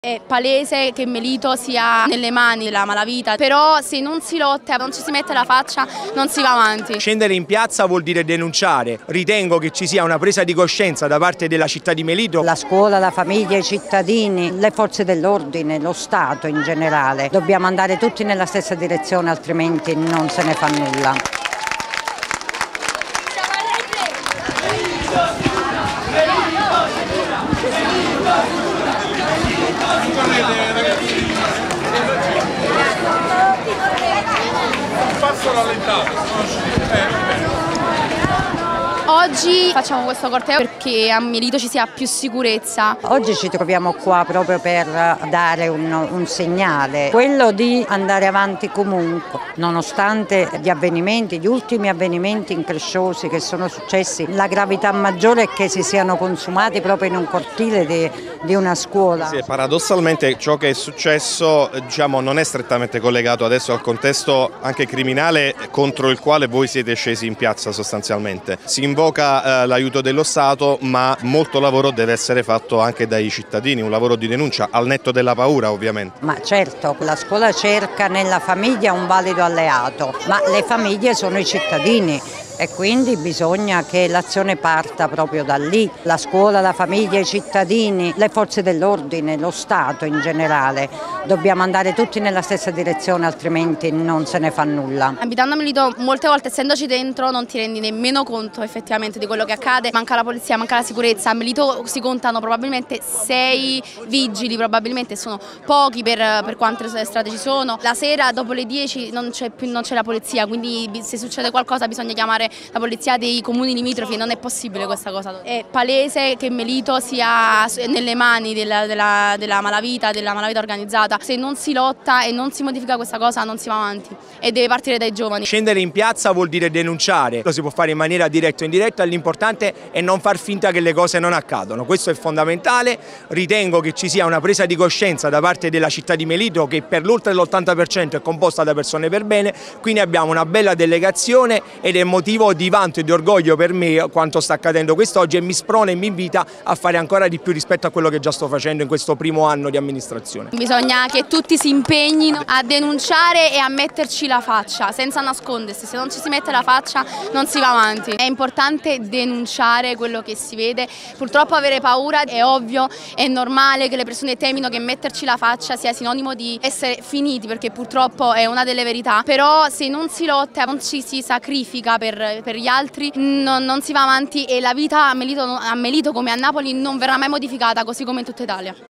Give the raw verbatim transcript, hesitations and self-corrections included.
È palese che Melito sia nelle mani della malavita, però se non si lotta, non ci si mette la faccia, non si va avanti. Scendere in piazza vuol dire denunciare. Ritengo che ci sia una presa di coscienza da parte della città di Melito. La scuola, la famiglia, i cittadini, le forze dell'ordine, lo Stato in generale. Dobbiamo andare tutti nella stessa direzione, altrimenti non se ne fa nulla. Passo rallentato. Oggi facciamo questo corteo perché a Melito ci sia più sicurezza. Oggi ci troviamo qua proprio per dare un, un segnale, quello di andare avanti comunque, nonostante gli avvenimenti, gli ultimi avvenimenti incresciosi che sono successi. La gravità maggiore è che si siano consumati proprio in un cortile di, di una scuola. Sì, paradossalmente ciò che è successo diciamo, non è strettamente collegato adesso al contesto anche criminale contro il quale voi siete scesi in piazza sostanzialmente. Si invoca eh, l'aiuto dello Stato, ma molto lavoro deve essere fatto anche dai cittadini, un lavoro di denuncia, al netto della paura ovviamente. Ma certo, la scuola cerca nella famiglia un valido alleato, ma le famiglie sono i cittadini. E quindi bisogna che l'azione parta proprio da lì. La scuola, la famiglia, i cittadini, le forze dell'ordine, lo Stato in generale. Dobbiamo andare tutti nella stessa direzione, altrimenti non se ne fa nulla. Abitando a Melito, molte volte essendoci dentro non ti rendi nemmeno conto effettivamente di quello che accade. Manca la polizia, manca la sicurezza. A Melito si contano probabilmente sei vigili, probabilmente sono pochi per, per quante strade ci sono. La sera dopo le dieci non c'è più non c'è la polizia, quindi se succede qualcosa bisogna chiamare la polizia dei comuni limitrofi. Non è possibile questa cosa. È palese che Melito sia nelle mani della, della, della malavita, della malavita organizzata. Se non si lotta e non si modifica questa cosa non si va avanti e deve partire dai giovani. Scendere in piazza vuol dire denunciare, lo si può fare in maniera diretta o indiretta, l'importante è non far finta che le cose non accadono, questo è fondamentale. Ritengo che ci sia una presa di coscienza da parte della città di Melito, che per l'oltre l'ottanta per cento è composta da persone per bene, quindi abbiamo una bella delegazione ed è motivo di vanto e di orgoglio per me quanto sta accadendo quest'oggi, e mi sprona e mi invita a fare ancora di più rispetto a quello che già sto facendo in questo primo anno di amministrazione. Bisogna che tutti si impegnino a denunciare e a metterci la faccia senza nascondersi. Se non ci si mette la faccia non si va avanti. È importante denunciare quello che si vede. Purtroppo avere paura è ovvio, è normale che le persone temino che metterci la faccia sia sinonimo di essere finiti, perché purtroppo è una delle verità. Però se non si lotta, non ci si sacrifica per per gli altri, non, non si va avanti, e la vita a Melito, a Melito come a Napoli non verrà mai modificata, così come in tutta Italia.